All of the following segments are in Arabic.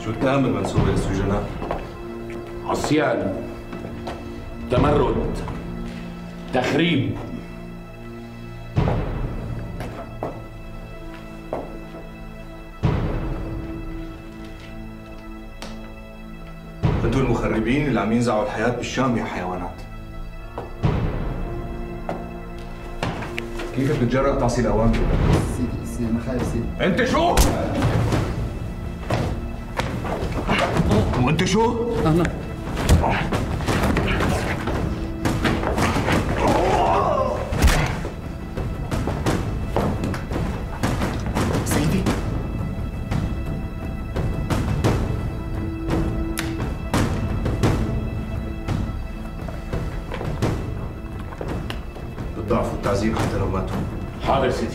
شو التهم المنسوبة للسجناء؟ عصيان، تمرد، تخريب. انتوا المخربين اللي عم ينزعوا الحياة بالشام يا حيوانات. كيف بتتجرأ تعصي الأوامر؟ سيدي أنا خايف سيدي. أنت شو؟ وأنت شو؟ أنا سيدي بالضعف والتعذيب حتى لو ماتوا. حاضر سيدي.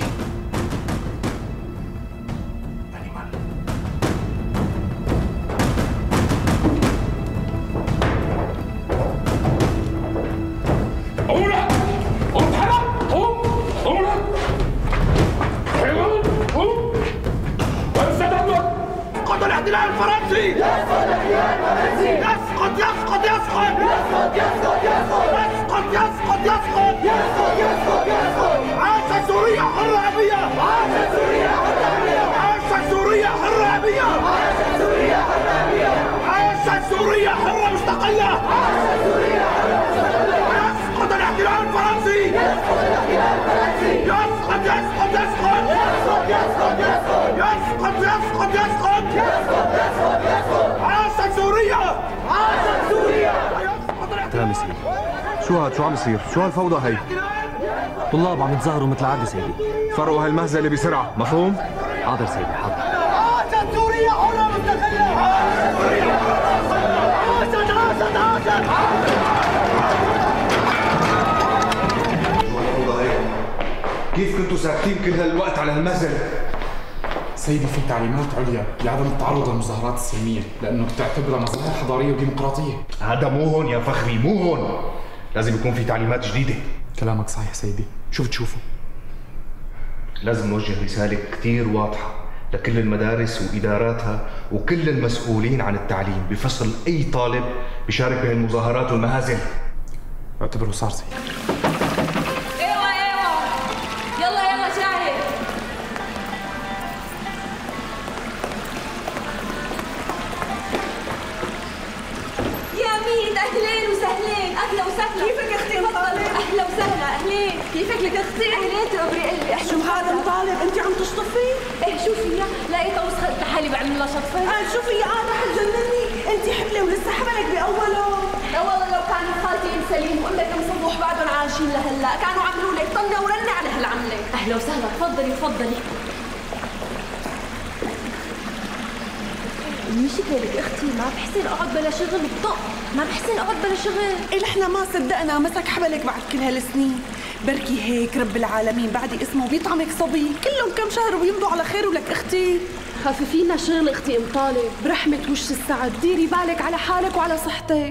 الاحتلال الفرنسي! يسقط الاحتلال الفرنسي! يسقط يسقط يسقط! يسقط يسقط يسقط! يسقط يسقط يسقط! يسقط يسقط! عاشت سوريا حرة أبية! عاشت سوريا حرة أبية! عاشت سوريا حرة أبية! عاشت سوريا حرة أبية! عاشت سوريا حرة مستقلة! عاشت سوريا حرة مستقلة! يسقط الاحتلال الفرنسي! يسقط الاحتلال الفرنسي! يسقط يسقط يسقط! يسقط يسقط يسقط! يسقط يسقط يسقط! يسقط يسقط يسقط! عاشت سوريا! عاشت سوريا! تمام سيدي. شو هاد؟ شو عم يصير؟ شو هالفوضى هي؟ طلاب عم يتظاهروا مثل العادة سيدي. فرقوا هالمهزلة بسرعة، مفهوم؟ حاضر سيدي حاضر. عاشت سوريا حرة مستقلة! عاشت سوريا حرة مستقلة! عاشت عاشت كيف كنتوا ساكتين كل هالوقت على هالمهزلة؟ سيدي في تعليمات عليا بعدم التعرض للمظاهرات السلمية لأنه بتعتبرها مظاهر حضارية وديمقراطية. هذا مو هون يا فخري، مو هون. لازم يكون في تعليمات جديدة. كلامك صحيح سيدي، شو بتشوفه؟ لازم نوجه رسالة كتير واضحة لكل المدارس وإداراتها وكل المسؤولين عن التعليم بفصل أي طالب بيشارك بهالمظاهرات والمهازل. اعتبره صار سيدي. ايوه يلا يلا شاهد. يا مين اهلين وسهلين، اهلا وسهلا. كيفك اختي مطالب؟ اهلا وسهلا اهلين. كيفك لك اختي؟ اهلين تقبري قلبي. شو هذا مطالب؟ انت عم تشطفي؟ ايه شوفي لقيتها وسخت حالي بعمل لها شطفه. شوفي رح تجنني، انت حبلة ولسه حبلك باوله. لا والله لو كان خالتي ام سليم وامك ام صبوح بعدهم عايشين لهلا كانوا عملوا لك طنه ورنه على هالعمله. اهلا وسهلا، تفضلي تفضلي. المشكلة لك اختي ما بحسن اقعد بلا شغل بطق، ما بحسن اقعد بلا شغل. إيه نحن ما صدقنا مسك حبلك بعد كل هالسنين. بركي هيك رب العالمين بعد اسمه بيطعمك صبي، كلهم كم شهر ويمضوا على خير. ولك اختي خففينا شغل اختي ام طالب، برحمة وش السعد ديري بالك على حالك وعلى صحتك.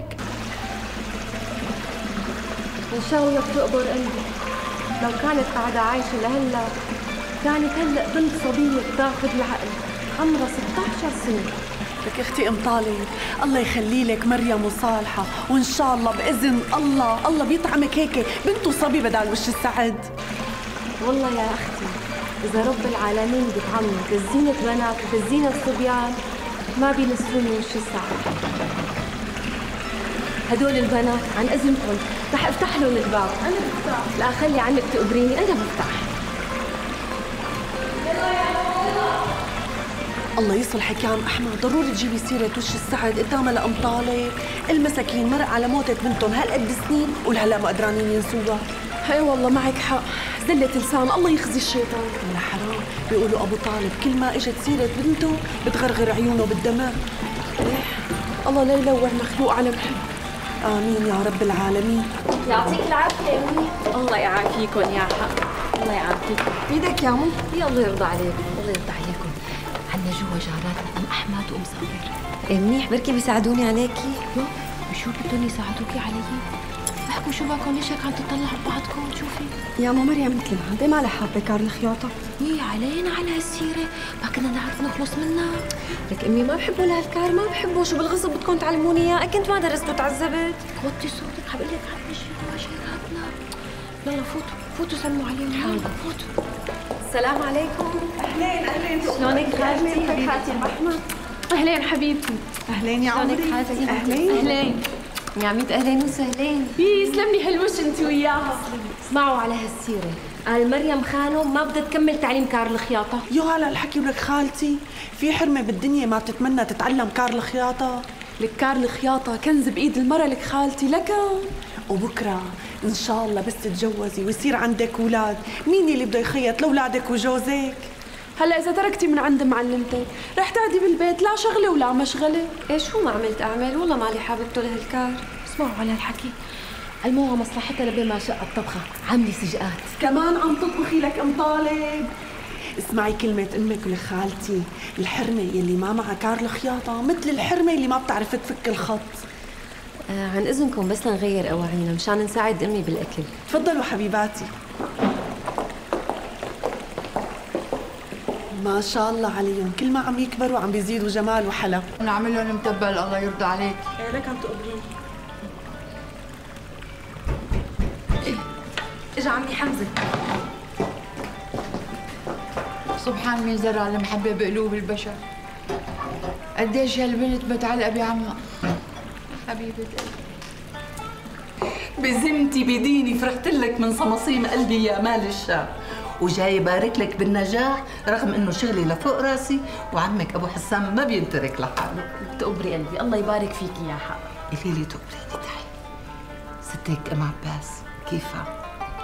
ان شاء الله بتقبر قلبي. لو كانت قاعدة عايشة لهلا كانت هلا بنت صبية بتاخذ العقل، عمرها 16 سنة. لك اختي ام طالب الله يخلي لك مريم وصالحة، وان شاء الله باذن الله بيطعمك هيك بنت وصبي بدل وش السعد. والله يا اختي اذا رب العالمين بيطعمني كزينة بنات وكزينة صبيان ما بينسوني وش السعد. هدول البنات عن اذنكم رح افتح لهم الباب. انا بفتح. لا خلي عنك تقبريني، انا بفتح. الله يصلحك يا عم احمد، ضروري تجيبي سيره وش السعد قدامها لام طالب. المساكين مرق على موتة بنتهم هالقد سنين ولهلا ما قدرانين ينسوها. اي والله معك حق، زلة لسان الله يخزي الشيطان. ولا حرام، بيقولوا ابو طالب كل ما اجت سيره بنته بتغرغر عيونه بالدماء. الله لا يلوع مخلوق على محب. امين يا رب العالمين. يعطيك العافيه يا امي. الله يعافيكم يا حق، الله يعافيكم. ايدك يا مو. يا الله يرضى عليكم، الله يرضى عليكم. عنا جوا جاراتنا ام احمد وام صابر. منيح، بركي بيساعدوني عليكي. يو شو بدهم يساعدوكي علي؟ احكوا مالكم شو باكم؟ ليش هيك عم تطلعوا ببعضكم؟ شوفي يا ماما مريم مثل ما هذا ما لها حابه كارل خياطه. يي علينا على هالسيره، ما كنا نعرف نخلص منها. لك امي ما بحبه لهالكار، ما بحبه، شو بالغصب بدكم تعلموني اياه؟ كنت ما درست وتعذبت. وطي صوتك، حبقول لك عم شي شيراتنا. يلا فوتوا سلموا عليهم. حاضر فوتوا. السلام عليكم. اهلين اهلين، شلونك خالتي؟ كيفك خالتي الرحمه؟ اهلين حبيبتي. اهلين يا عمري. شلونك خالتي؟ اهلين اهلين يا عميت، اهلين وسهلين. يسلم لي هالوش انت وياها. اسمعوا على هالسيرة، قال مريم خانو ما بدها تكمل تعليم كار الخياطة. يو هلا الحكي ولك خالتي، في حرمة بالدنيا ما بتتمنى تتعلم كار الخياطة؟ لك كار الخياطة كنز بإيد المرة لك خالتي، لك وبكرة إن شاء الله بس تتجوزي ويصير عندك أولاد، مين اللي بده يخيط لأولادك وجوزك؟ هلا إذا تركتي من عند معلمتك رح تقعدي بالبيت لا شغلة ولا مشغلة. ايه شو ما عملت أعمل؟ والله مالي حاببته لهالكار. اسمعوا على الحكي، الموها مصلحتها لبين ما شق الطبخة، عملي سجقات. كمان عم تطبخي لك أم طالب؟ اسمعي كلمة أمك ولك خالتي، الحرمة يلي ما معها كار الخياطة مثل الحرمة اللي ما بتعرف تفك الخط. عن إذنكم بس لنغير أواعينا مشان نساعد أمي بالأكل. تفضلوا حبيباتي. ما شاء الله عليهم، كل ما عم يكبروا عم بيزيدوا جمال وحلا. نعمل لهم متبل الله يرضى عليك. ايه لك عم تقبرين. اجا عمي حمزة. سبحان مين زرع المحبة بقلوب البشر. قديش هالبنت متعلقة بعمها. حبيبة قلبي. بذمتي بديني فرحت لك من صمصيم قلبي يا مال الشام، وجاي بارك لك بالنجاح رغم انه شغلي لفوق راسي، وعمك ابو حسام ما بينترك لحاله. تقبري قلبي، الله يبارك فيكي يا حق. قولي لي تقبريني تعي ستك ام عباس كيفها؟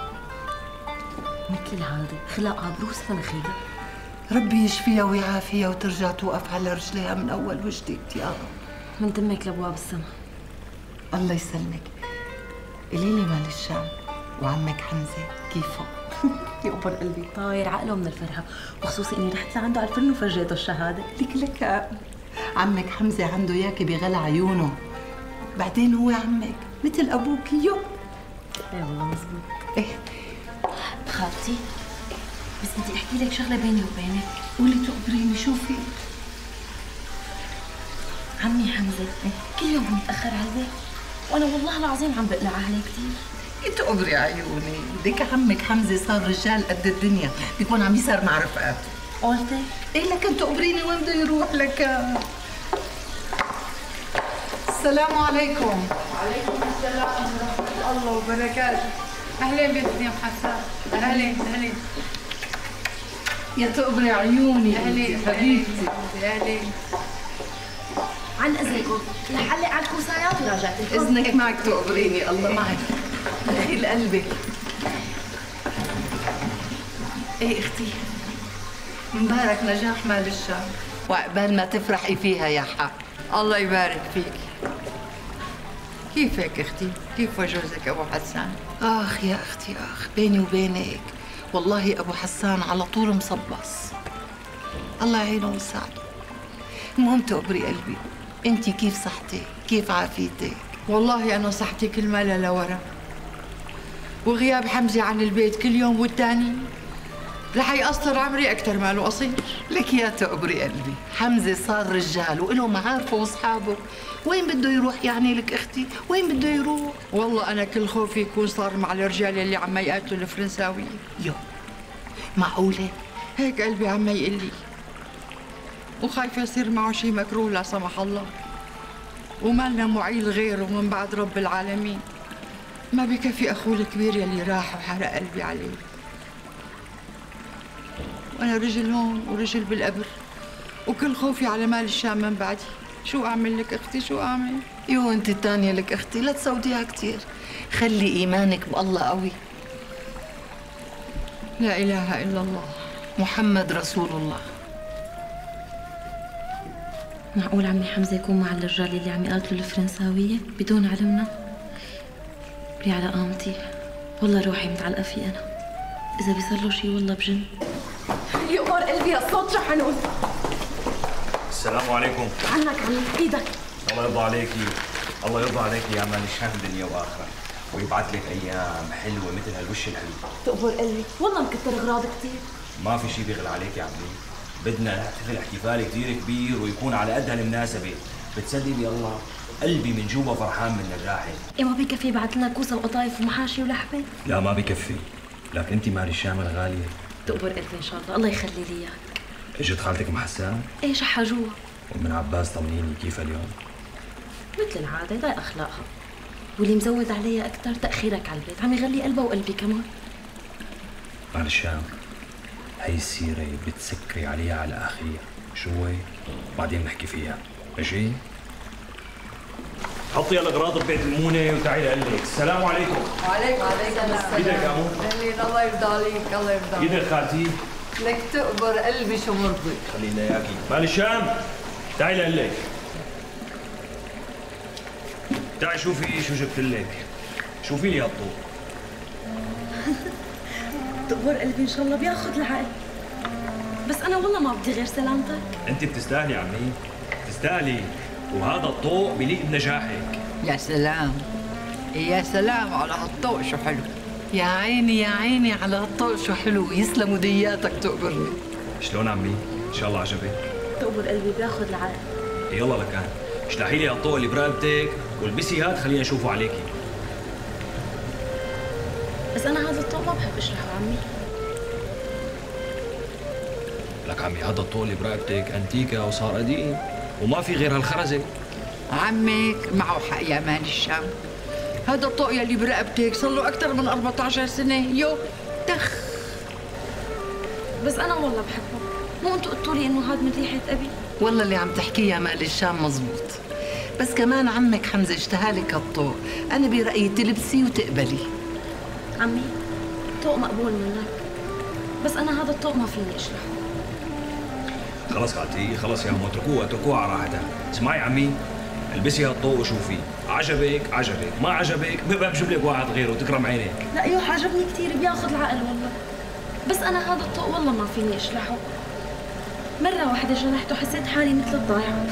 مثل هذا خلقها بروس مناخيرها. ربي يشفيها ويعافيها وترجع توقف على رجليها من اول وجديد يا رب. من دمك لابواب السما. الله يسلمك. قولي لي مال الشام وعمك حمزه كيفه؟ يقبر قلبي طاير عقله من الفرحة، وخصوصي اني رحت لعنده على الفرن وفرجيته الشهادة. لك عمك حمزه عنده اياكي بغلى عيونه، بعدين هو عمك مثل ابوك يو. ايه والله مزبوط. ايه خالتي بس بدي احكي لك شغلة بيني وبينك. قولي تقبريني شو في؟ عمي حمزة كل يوم عم يتأخر على البيت، وانا والله العظيم عم بقلع عليه كثير. تقبري عيوني، لك عمك حمزه صار رجال قد الدنيا، بيكون عم يسهر مع رفقاته. قلتي؟ ايه لكن تقبريني وين بده يروح لك؟ السلام عليكم. وعليكم السلام ورحمة الله وبركاته. أهلين بنتي يا حسان. أهلين أهلين. يا تقبري عيوني أهلين حبيبتي. أهلين. عن اذنكم رح علق على الكوسايات وراجعت. اذنك معك تقبريني، الله معك. دخيل قلبك. ايه اختي، مبارك نجاح مال الشام، وعقبال ما تفرحي فيها يا حق. الله يبارك فيك. كيفك اختي؟ كيف جوزك ابو حسان؟ اخ يا اختي اخ، بيني وبينك والله ابو حسان على طول مصبص، الله يعينه ويساعده. المهم تقبري قلبي، انت كيف صحتك؟ كيف عافيتك؟ والله انا صحتي كل ما لورا، وغياب حمزه عن البيت كل يوم والتاني رح يقصر عمري اكثر ما له قصير. لك يا تقبري قلبي، حمزه صار رجال وله معارفه واصحابه، وين بده يروح يعني لك اختي؟ وين بده يروح؟ والله انا كل خوفي يكون صار مع الرجال اللي عم يقاتلوا الفرنساويه. يو معقوله؟ هيك قلبي عم يقول لي، وخايفه يصير معه شيء مكروه لا سمح الله، وما لنا معيل غيره من بعد رب العالمين. ما بكفي اخوه الكبير يلي راح وحرق قلبي عليه، وانا رجل هون ورجل بالقبر، وكل خوفي على مال الشام من بعدي. شو اعمل لك اختي؟ شو اعمل؟ يو انت الثانيه لك اختي، لا تسوديها كثير، خلي ايمانك بالله قوي. لا اله الا الله محمد رسول الله. معقول عمي حمزة يكون مع الرجال اللي عم يقاتلوا الفرنساوية بدون علمنا؟ بي على قامتي، والله روحي متعلقة فيه أنا، إذا بيصير له شيء والله بجن. يقبر قلبي الصوت شو حنون. السلام عليكم. عنك عن ايدك. الله يرضى عليكي، الله يرضى عليكي يا مان الشام دنيا واخره. ويبعث لك ايام حلوه مثل هالوش الحلو. تقبر قلبي، والله مكتر اغراض كثير. ما في شيء بيغلى عليك يا عمي، بدنا نحتفل احتفال كثير كبير ويكون على قد هالمناسبه. بتصدقي الله قلبي من جوا فرحان من نجاحك. إيه ما بكفي بعت لنا كوسه وقطايف ومحاشي ولحمه؟ لا ما بكفي، لكن انت مال الشام الغاليه. تقبر قلبي ان شاء الله، الله يخلي لي اياك. اجت خالتك ام حسان؟ ايه شحه جوا. ومن عباس طمنيني كيف اليوم؟ مثل العاده ضايق اخلاقها، واللي مزود عليها اكثر تاخيرك على البيت، عم يغلي قلبها وقلبي كمان. مال الشام هي السيره بتسكري عليها على اخرها، شو هي؟ بعدين نحكي فيها، ماشي؟ حطي الاغراض ببيت المونه وتعي لقلك. السلام عليكم. وعليكم السلام. ايدك يا امو. الله يرضى عليك، الله يرضى عليك. ايدك خالتي. لك تقبر قلبي شو مرضي. خلينا اياكي. مال الشام تعي لقلك. تعي شوفي شو جبت لك. شوفي لي هالطوق. تقبر قلبي ان شاء الله بياخذ العقل، بس انا والله ما بدي غير سلامتك. انت بتستاهلي عمي، بتستاهلي، وهذا الطوق بليق بنجاحك. يا سلام، يا سلام على هالطوق شو حلو. يا عيني يا عيني على هالطوق شو حلو، يسلموا دياتك تقبرني. شلون عمي؟ ان شاء الله عجبك؟ تقبر قلبي بياخذ العقل. يلا لكان اشلحي لي هالطوق اللي برقبتك والبسي هاد خلينا نشوفه عليكي. بس انا هذا الطوق ما بحب اشرحه عمي. لك عمي هذا الطوق اللي برقبتك انتيكا وصار قديم وما في غير هالخرزه. عمك معه حق يا مان الشام، هذا الطوق يلي برقبتك صار له اكثر من 14 سنه. يو تخ. بس انا والله بحبه، مو انتوا قلتوا لي انه هذا من ريحه ابي؟ والله اللي عم تحكيه يا مال الشام مزبوط، بس كمان عمك حمزه اشتهى لك هالطوق، انا برايي تلبسي وتقبلي. عمي طوق مقبول منك، بس انا هذا الطوق ما فيني اشرحه. خلص خالتي خلص يا امو، اتركوها على راحتها. اسمعي عمي، البسي هالطوق وشوفي، عجبك ما عجبك ببقى بجيب لك واحد غيره وتكرم عينك. لا يوح عجبني كثير، بياخذ العقل والله، بس انا هذا الطوق والله ما فيني اشرحه. مرة واحدة جرحته حسيت حالي مثل الضايعة.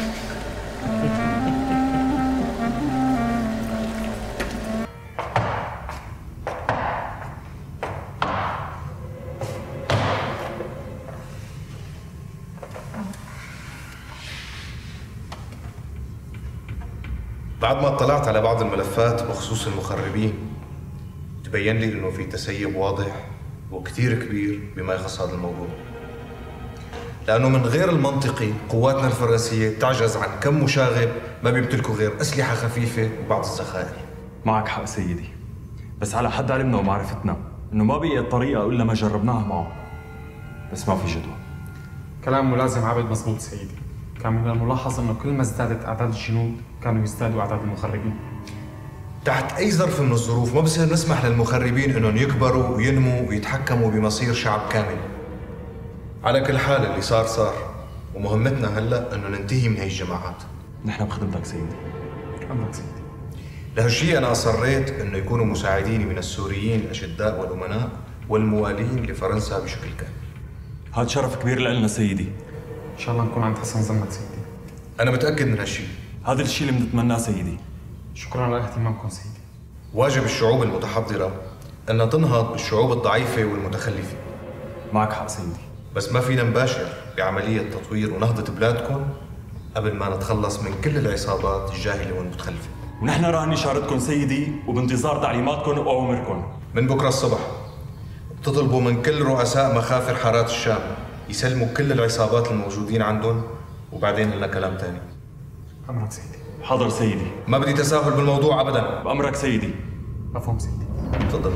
بعد ما اطلعت على بعض الملفات بخصوص المخربين تبين لي انه في تسيب واضح وكثير كبير بما يخص هذا الموضوع، لانه من غير المنطقي قواتنا الفرنسيه تعجز عن كم مشاغب ما بيمتلكوا غير اسلحه خفيفه وبعض الذخائر. معك حق سيدي، بس على حد علمنا ومعرفتنا انه ما بقي طريقه الا ما جربناها معه، بس ما في جدوى. كلام ملازم عابد مزبوط سيدي، كان من الملاحظ انه كل ما ازدادت اعداد الجنود كانوا يزدادوا اعداد المخربين. تحت اي ظرف من الظروف ما بصير نسمح للمخربين انهم يكبروا وينموا ويتحكموا بمصير شعب كامل. على كل حال اللي صار ومهمتنا هلا انه ننتهي من هي الجماعات. نحن بخدمتك سيدي. امرك سيدي. لهالشيء انا اصريت انه يكونوا مساعديني من السوريين الاشداء والامناء والموالين لفرنسا بشكل كامل. هذا شرف كبير لنا سيدي. ان شاء الله نكون عند حسن ظنك سيدي. انا متاكد من هالشيء. هذا الشيء اللي بنتمناه سيدي. شكرا على اهتمامكم سيدي. واجب الشعوب المتحضره انها تنهض بالشعوب الضعيفه والمتخلفه. معك حق سيدي، بس ما فينا نباشر بعمليه تطوير ونهضه بلادكم قبل ما نتخلص من كل العصابات الجاهله والمتخلفه. ونحن راهن شارتكم سيدي وبانتظار تعليماتكم واوامركم. من بكره الصبح بتطلبوا من كل رؤساء مخافر حارات الشام يسلموا كل العصابات الموجودين عندهم، وبعدين لنا كلام ثاني. امرك سيدي. حاضر سيدي. ما بدي تساهل بالموضوع ابدا. بامرك سيدي. مفهوم سيدي. تفضل.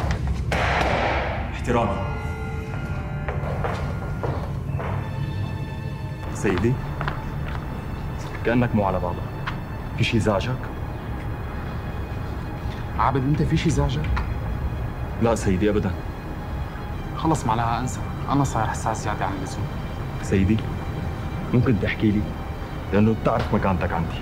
احترامي. سيدي كأنك مو على بعضك، في شي زعجك؟ عابد انت في شي زعجك؟ لا سيدي ابدا. خلص معناها انسى، انا صاير حساس زياده عن اللزوم. سيدي ممكن تحكي لي؟ لانه بتعرف مكانتك عندي.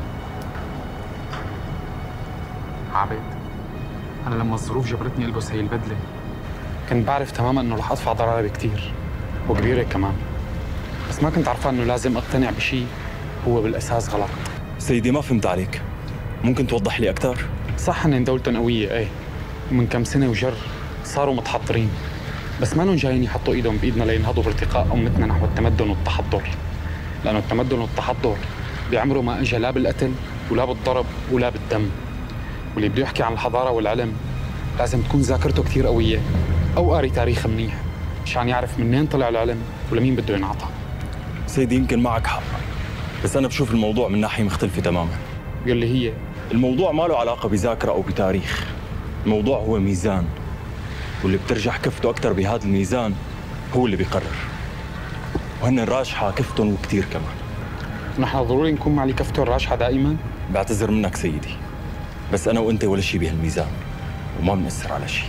عابد انا لما الظروف جبرتني البس هي البدله كنت بعرف تماما انه رح ادفع ضرائب كثير وكبيره كمان، بس ما كنت عارفان انه لازم اقتنع بشيء هو بالاساس غلط. سيدي ما فهمت عليك، ممكن توضح لي اكثر؟ صح ان دولتهم قويه ايه، ومن كم سنة وجر صاروا متحضرين، بس ما لهم جايين يحطوا ايدهم بايدنا لينهضوا بارتقاء امتنا نحو التمدن والتحضر، لانه التمدن والتحضر بعمره ما اجى لا بالقتل ولا بالضرب ولا بالدم. واللي بده يحكي عن الحضاره والعلم لازم تكون ذاكرته كثير قويه او قاري تاريخ منيح مشان يعرف منين طلع العلم ولمين بده ينعطى. سيدي يمكن معك حق، بس انا بشوف الموضوع من ناحيه مختلفه تماما. يلي هي الموضوع ما له علاقه بذاكره او بتاريخ، الموضوع هو ميزان، واللي بترجح كفته اكثر بهذا الميزان هو اللي بيقرر، وهن الراجحه كفتهم وكثير كمان. نحن ضروري نكون مع كفته الراجحه دائما؟ بعتذر منك سيدي، بس انا وانت ولا شيء بهالميزان وما بنأثر على شيء.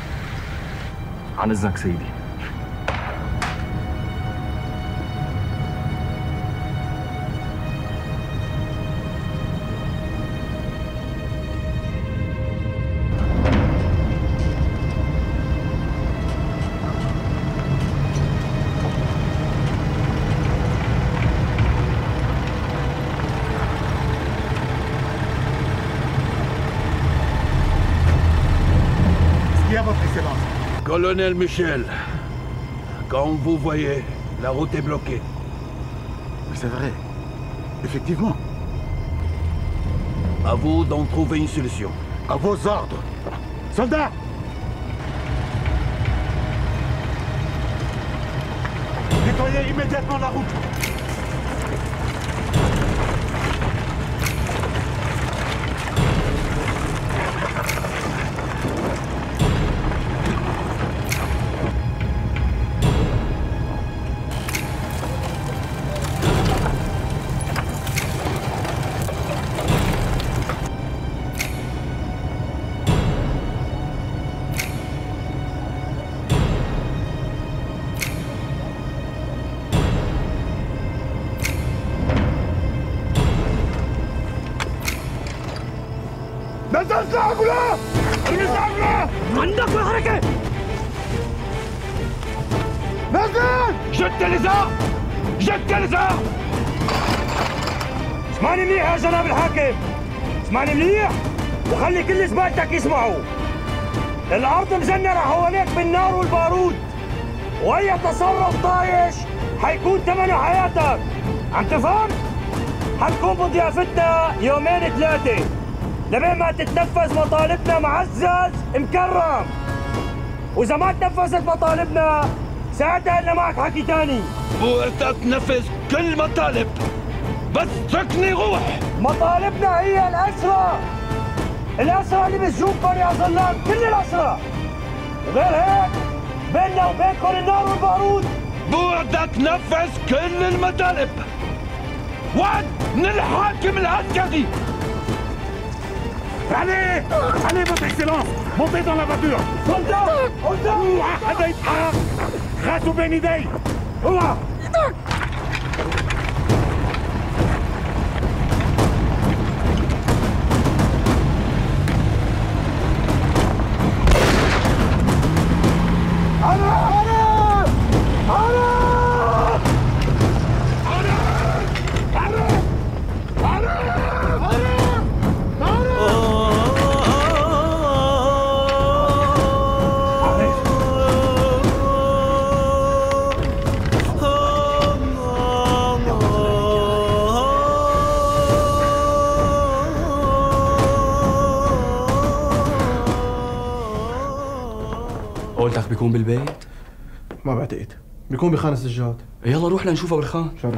عن اذنك سيدي. Colonel Michel, comme vous voyez, la route est bloquée. C'est vrai, effectivement. À vous d'en trouver une solution. À vos ordres. Soldats! Nettoyez immédiatement la route. جدت الازار! جدت الازار! اسمعني مليح يا جناب الحاكم، اسمعني مليح وخلي كل زبالتك يسمعوا. الارض مزنرة حواليك بالنار والبارود، واي تصرف طايش حيكون ثمنه حياتك. عم تفهم؟ حنكون بضيافتنا يومين ثلاثة لبين ما تتنفذ مطالبنا معزز مكرم، واذا ما تنفذت مطالبنا ساعتها إلا معك حكي تاني. وأنت تنفذ كل مطالب، بس اتركني روح. مطالبنا هي الأسرى، الأسرى اللي بسجونكم يا ظلام، كل الأسرى. وغير هيك بيننا وبينكم النار والبارود. بدك تنفذ كل المطالب. وعد من الحاكم العسكري. Allez! Allez, votre excellence! Montez dans la voiture! Soldats! هذا يتحرك! خاتوا بين يدي! هو! قولتك بيكون بالبيت؟ ما بعتقد، بيكون بخان السجاد. يلا روح لنشوفه بالخان. شرف.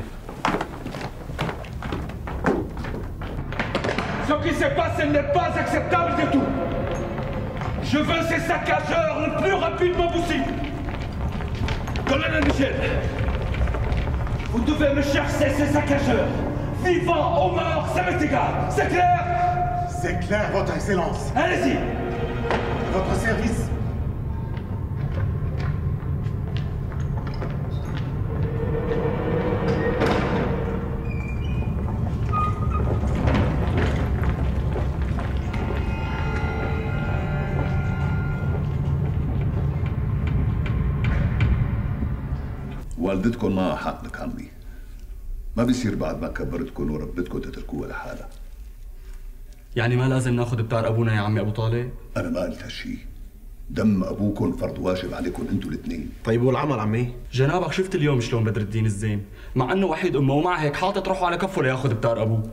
Ce qui se passe n'est pas acceptable du tout. Je veux ces saccageurs le plus rapidement possible. Colonel Michel, vous devez me chercher ces saccageurs. Vivants ou morts, ça m'est égal. C'est clair? C'est clair, votre excellence. Allez-y. Votre service. والدتكم معها حق لك عمي، ما بيصير بعد ما كبرتكم وربتكم تتركوها لحالها. يعني ما لازم ناخذ بتار ابونا يا عمي ابو طالب؟ انا ما قلت هالشيء، دم ابوكم فرض واجب عليكم انتوا الاثنين. طيب والعمل عمي؟ جنابك شفت اليوم شلون بدر الدين الزين، مع انه وحيد امه ومع هيك حاطط روحه على كفه لياخذ بتار ابوه.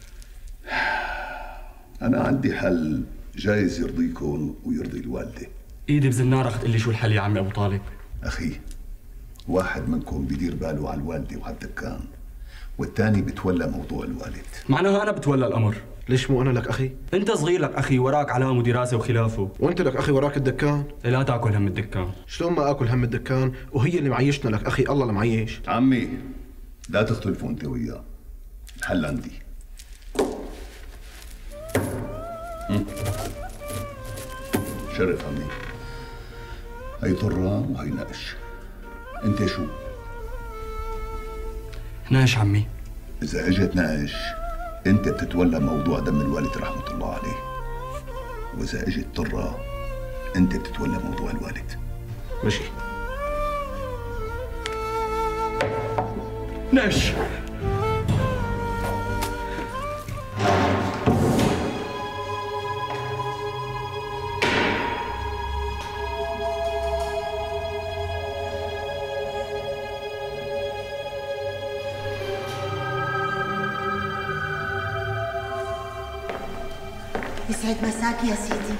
انا عندي حل جايز يرضيكم ويرضي الوالده. ايدي بزنارك تقول لي شو الحل يا عمي ابو طالب؟ اخي، واحد منكم بدير باله على الوالده وعلى الدكان، والثاني بتولى موضوع الوالد. معناها انا بتولى الامر. ليش مو انا لك اخي؟ انت صغير لك اخي، وراك علام ودراسه وخلافه. وانت لك اخي وراك الدكان. لا تاكل هم الدكان. شلون ما اكل هم الدكان وهي اللي معيشنا لك اخي، الله اللي معيش. عمي لا تختلفوا انت وياه، الحل عندي. شرف عمي، هي طرة وهي نقش. انت شو؟ ناقش عمي. اذا اجت ناقش انت بتتولى موضوع دم الوالد رحمة الله عليه، واذا اجت طرة انت بتتولى موضوع الوالد. ماشي. ناقش. يسعد مساك يا سيدي.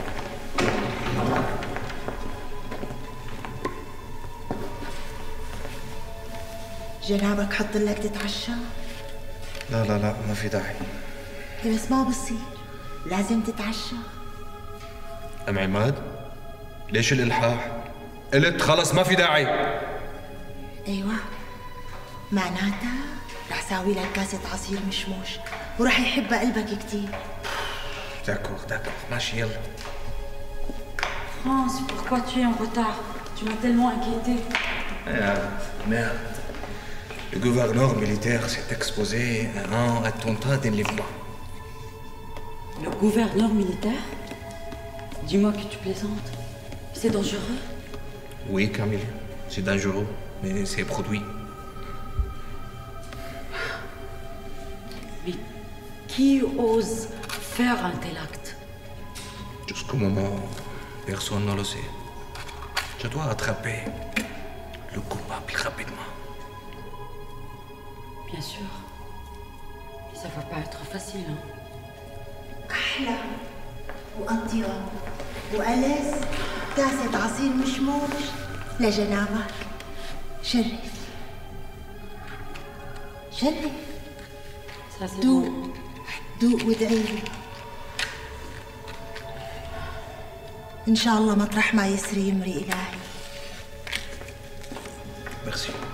جنابك حط لك تتعشى؟ لا لا لا، ما في داعي. بس ما بصير، لازم تتعشى. أم عماد، ليش الإلحاح؟ قلت خلص ما في داعي. ايوه، معناتها رح ساوي لك كاسة عصير مشموش ورح يحبها قلبك كتير. داكور ماشي يلا. France, pourquoi tu es en retard? Tu m'as tellement inquiété. Merde. Le gouverneur militaire s'est exposé à un attentat d'enlèvement. Le gouverneur militaire? Dis-moi que tu plaisantes. C'est dangereux? Oui, Camille, c'est dangereux, mais c'est produit. Mais qui ose faire un tel acte? Jusqu'au moment où personne ne le sait. Je dois attraper le coupable rapidement. Bien sûr. Mais ça va pas être facile, hein. أحلى وأطيب وألذ كاسة عصير مشموش لجنابك. شرف شرف. دوق دوق وادعي لي. إن شاء الله مطرح ما يسري يمري إلهي. Merci.